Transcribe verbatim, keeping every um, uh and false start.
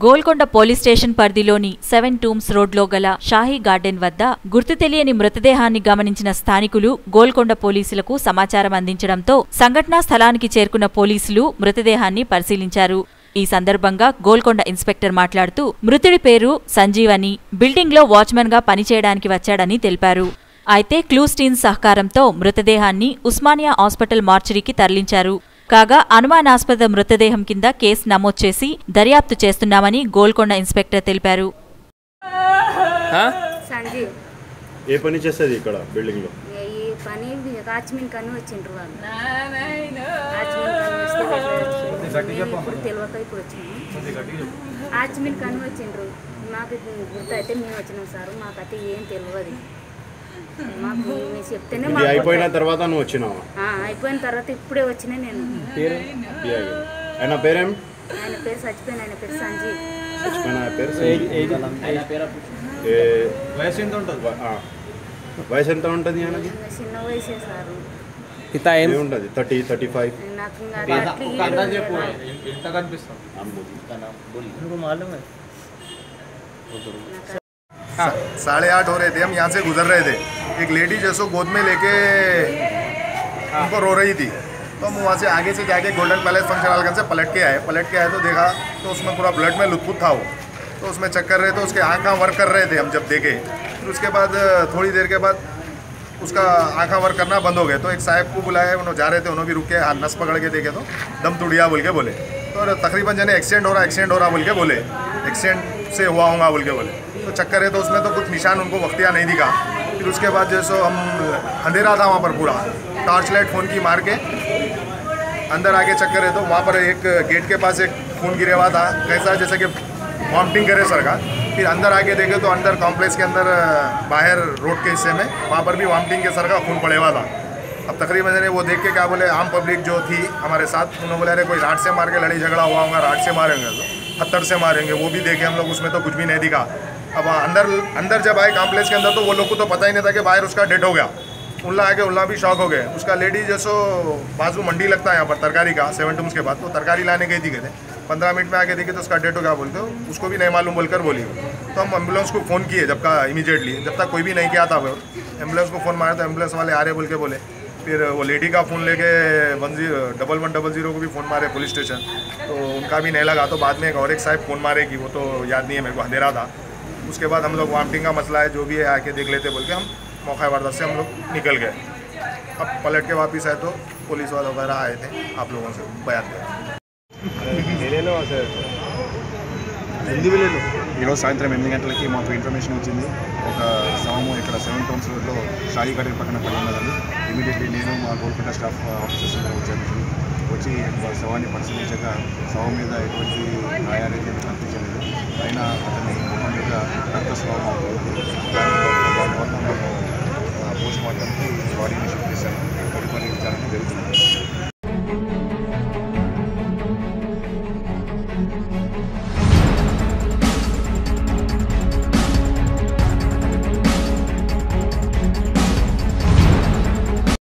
Golconda police station పరిధిలోని seven tombs రోడ్లో గల షాహీ గార్డెన్ వద్ద గుర్తు తెలియని మృతదేహాన్ని గమనించిన స్థానికులు గోల్కొండ పోలీసులకు సమాచారం అందించడంతో సంఘటనా స్థలానికి చేరుకున్న పోలీసులు మృతదేహాన్ని పరిశీలించారు. ఈ సందర్భంగా గోల్కొండ ఇన్స్పెక్టర్ మాట్లాడుతూ మృతుడి పేరు సంజీవ్ అని, బిల్డింగ్లో వాచ్మెన్ గా పనిచేయడానికి వచ్చాడని తెలిపారు. అయితే క్లూస్ టీమ్ సహకారంతో మృతదేహాన్ని ఉస్మానియా హాస్పిటల్ మార్చురీకి తరలించారు. కాగా అనుమానాస్పద మృతదేహం కింద కేసు నమోదు చేసి దర్యాప్తు చేస్తున్నామని గోల్కొండ ఇన్స్పెక్టర్ తెలిపారు. సంజీవ్ ఏ పని చేస్తది ఇక్కడ బిల్డింగ్ లో? ఈ పని వాచ్మెన్ కను వచ్చిండ్రు వాళ్ళు. వాచ్మెన్ కను వస్తే ఇప్పుడు తెలియక ఇప్పుడు వచ్చినాము. వాచ్మెన్ కను వచ్చిండ్రు. మాకు గుర్తయితే మేము వచ్చినాం సార్. మాకైతే ఏం తెలియదు. మాకు చెప్తేనే అయిపోయిన తర్వాత నువ్వు వచ్చినావా? అయిపోయిన తర్వాత ఇప్పుడే వచ్చినా నేను. ఆయన పేరేం? ఆయన పేరు చచ్చిపోయిన ఆయన పేరు సంజీవ్. వయసు ఎంత ఉంటుంది? వయసు ఎంత ఉంటుంది ఆయనకి? చిన్న వయసే సార్. ఉంటుంది థర్టీ థర్టీ ఫైవ్. साढ़े आठ हो रहे थे, हम यहाँ से गुजर रहे थे. एक लेडी जैसो गोद में लेके उनको रो रही थी, तो हम वहाँ से आगे से जाके गोल्डन पैलेस फंक्शन हॉल से पलट के आए. पलट के आए तो देखा तो उसमें पूरा ब्लड में लुत्फुत था वो. तो उसमें चेक कर रहे थे, उसके आँख वर्क कर रहे थे हम जब देखे. फिर उसके बाद थोड़ी देर के बाद उसका आँखा वर्क करना बंद हो गए. तो एक साहब को बुलाया, उन्होंने जा रहे थे, उन्होंने भी रुक के हाथ नस पकड़ के देखे तो दम टूटिया बोल के बोले. तो तकरीबन जने एक्सीडेंट हो रहा एक्सीडेंट हो रहा बोल के बोले, एक्सीडेंट से हुआ होगा बोल के बोले. तो चक्कर है तो उसमें तो कुछ निशान उनको वक्तिया नहीं दिखा. फिर उसके बाद जैसे हम अंधेरा था वहाँ पर पूरा, टॉर्च लाइट फ़ोन की मार के अंदर आके चक्कर है तो वहाँ पर एक गेट के पास एक खून गिरे हुआ था, कैसा जैसे कि वॉमिटिंग करे सर का. फिर अंदर आके देखे तो अंदर कॉम्प्लेक्स के अंदर बाहर रोड के हिस्से में वहाँ पर भी वॉमिटिंग के सर का खून पड़े हुआ था. अब तकरीबन वो देख के क्या बोले, आम पब्लिक जो थी हमारे साथ, उन्होंने बोले अरे कोई राड से मार के लड़ी झगड़ा हुआ होगा, राड से मारेंगे तो पत्थर से मारेंगे. वो भी देखे हम लोग, उसमें तो कुछ भी नहीं दिखा. अब अंदर अंदर जब आए कॉम्प्लेक्स के अंदर तो वो लोग को तो पता ही नहीं था कि बाहर उसका डेथ हो गया. उल्ला आके उल्ला भी शॉक हो गए. उसका लेडी जैसो बाजू मंडी लगता है यहाँ पर तरकारी का, सेवन टूम्स के बाद, तो तरकारी लाने गई थी कहते. पंद्रह मिनट में आके देखे तो उसका डेथ हो गया बोलते हो, उसको भी नहीं मालूम बोलकर बोली. तो हम एम्बुलेंस को फ़ोन किए जब का इमीडिएटली, जब तक कोई भी नहीं किया था वो एम्बुलेंस को फ़ोन मारा तो एम्बुलेंस वाले आ रहे बोल के बोले. फिर वो लेडी का फ़ोन लेके one zero double one double zero को भी फ़ोन मारे पुलिस स्टेशन, तो उनका भी नहीं लगा. तो बाद में एक और एक साहब फ़ोन मारे कि वो तो याद नहीं है मेरे को, अंधेरा था. उसके बाद हम लोग वॉमिटिंग का मसला है जो भी है आके देख लेते बोल के हम मौका वारदात से हम लोग निकल गए. अब पलट के वापस आए तो पुलिस वाले वगैरह आए थे, आप लोगों से बयान दिया. ఈరోజు సాయంత్రం ఎనిమిది గంటలకి మాకు ఇన్ఫర్మేషన్ వచ్చింది, ఒక శవము ఇక్కడ సెవెన్ టౌన్స్ రోడ్లో షాహీ గార్డెన్ పక్కన పడి ఉన్నదని. ఇమీడియట్లీ నేను మా గోల్కొండ స్టాఫ్ ఆఫీసర్స్ అందరూ వచ్చాను. వచ్చి శవాన్ని పరిశీలించగా శవం మీద ఎటువంటి గాయాలైతే కనిపించలేదు. అయినా అతని ముఖం మీద రక్తస్రావం అవుతుంది. దానివల్ల మేము పోస్ట్ మార్టంకి బాడీని షిఫ్ట్ చేశాము. తదుపరి విచారణ జరుగుతుంది.